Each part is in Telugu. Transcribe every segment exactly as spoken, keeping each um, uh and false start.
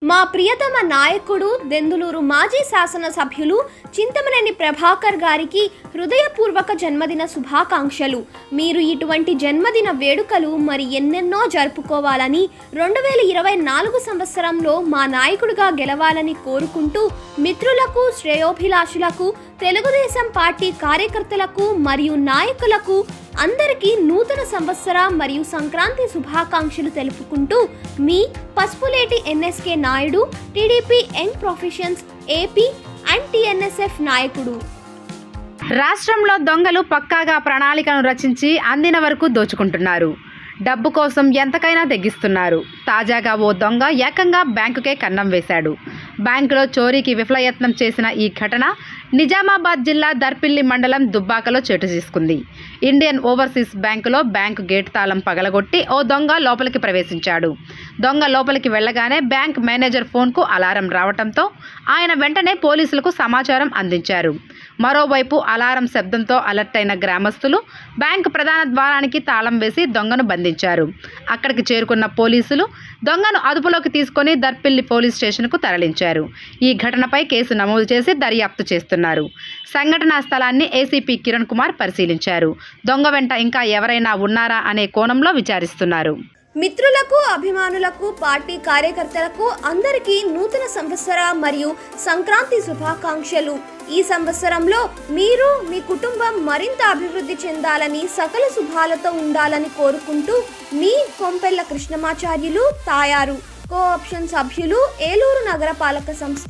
మా ప్రియతమ నాయకుడు దెందులూరు మాజీ శాసనసభ్యులు చింతమనేని ప్రభాకర్ గారికి హృదయపూర్వక జన్మదిన శుభాకాంక్షలు. మీరు ఇటువంటి జన్మదిన వేడుకలు మరి ఎన్నెన్నో జరుపుకోవాలని, రెండు వేల ఇరవై నాలుగు సంవత్సరంలో మా నాయకుడిగా గెలవాలని కోరుకుంటూ మిత్రులకు, శ్రేయోభిలాషులకు, తెలుగుదేశం పార్టీ కార్యకర్తలకు మరియు నాయకులకు అందరికీ నూతన సంవత్సర మరియు సంక్రాంతి శుభాకాంక్షలు తెలుపుకుంటూ మీ Pasupuleti NSK Naidu, TDP young professions AP and TNSF నాయకుడు. రాష్ట్రంలో దొంగలు పక్కాగా ప్రణాళికను రచించి అందిన వరకు దోచుకుంటున్నారు. డబ్బు కోసం ఎంతకైనా తెగిస్తున్నారు. తాజాగా ఓ దొంగ ఏకంగా బ్యాంకుకే కన్నం వేశాడు. బ్యాంకులో చోరీకి విఫలయత్నం చేసిన ఈ ఘటన నిజామాబాద్ జిల్లా దర్పిల్లి మండలం దుబ్బాకలో చోటు చేసుకుంది. ఇండియన్ ఓవర్సీస్ బ్యాంకులో బ్యాంకు గేట్ తాళం పగలగొట్టి ఓ దొంగ లోపలికి ప్రవేశించాడు. దొంగ లోపలికి వెళ్లగానే బ్యాంక్ మేనేజర్ ఫోన్కు అలారం రావడంతో ఆయన వెంటనే పోలీసులకు సమాచారం అందించారు. మరోవైపు అలారం శబ్దంతో అలర్ట్ అయిన గ్రామస్తులు బ్యాంకు ప్రధాన ద్వారానికి తాళం వేసి దొంగను బంధించారు. అక్కడికి చేరుకున్న పోలీసులు దొంగను అదుపులోకి తీసుకొని దర్పిల్లి పోలీస్ స్టేషన్కు తరలించారు. ఈ ఘటనపై కేసు నమోదు చేసి దర్యాప్తు చేస్తున్నారు. సంఘటనా స్థలాన్ని ఏసీపీ కిరణ్ కుమార్ పరిశీలించారు. దొంగ వెంట ఇంకా ఎవరైనా ఉన్నారా అనే కోణంలో విచారిస్తున్నారు. మిత్రులకు, అభిమానులకు, పార్టీ కార్యకర్తలకు అందరికీ నూతన సంవత్సర మరియు సంక్రాంతి శుభాకాంక్షలు. ఈ సంవత్సరంలో మీరు, మీ కుటుంబం మరింత అభివృద్ధి చెందాలని, సకల శుభాలతో ఉండాలని కోరుకుంటూ మీ కొంపెల్ల కృష్ణమాచార్యులు, తాయారు కోఆప్షన్ సభ్యులు, ఏలూరు నగరపాలక సంస్థ.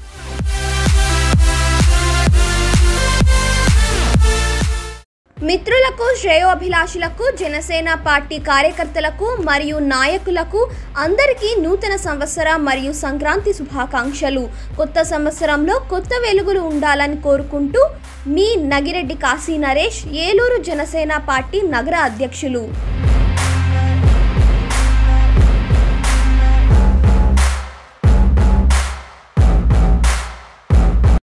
మిత్రులకు, శ్రేయోభిలాషులకు, జనసేన పార్టీ కార్యకర్తలకు మరియు నాయకులకు అందరికీ నూతన సంవత్సర మరియు సంక్రాంతి శుభాకాంక్షలు. కొత్త సంవత్సరంలో కొత్త వెలుగులు ఉండాలని కోరుకుంటూ మీ నగిరెడ్డి కాశీ నరేష్, ఏలూరు జనసేన పార్టీ నగర అధ్యక్షులు.